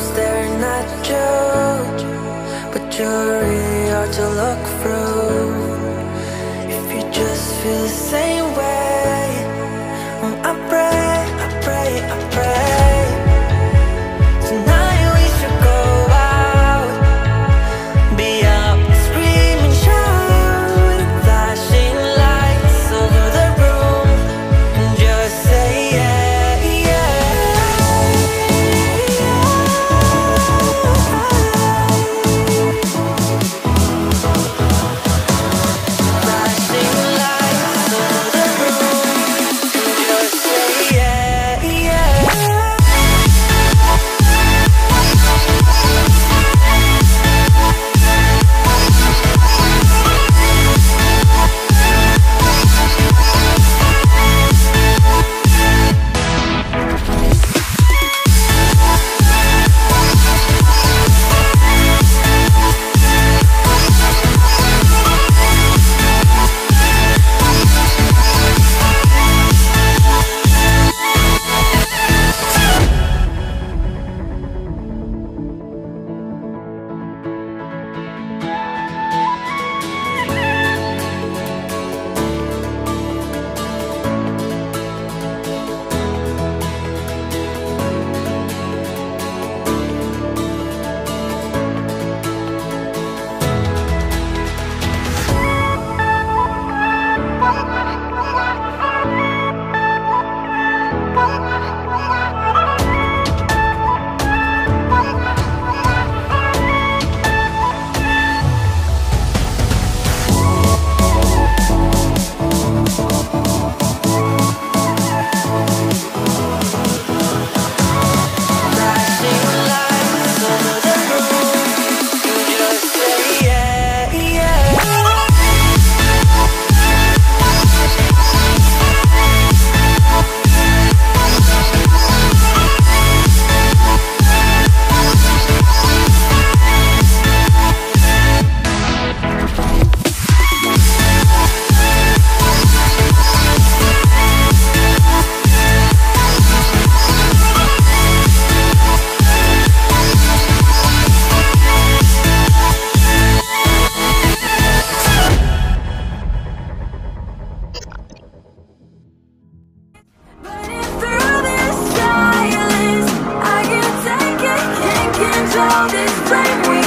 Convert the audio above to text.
staring at you, but you're really hard to look through. If you just feel the same way, I pray, I pray, I pray. Tonight we should go out, be up, screaming, shout, flashing lights over the room, and just say yeah, yeah. Flashing lights over the room, and just say yeah, yeah. Through this silence, I can take it, can't control this flame.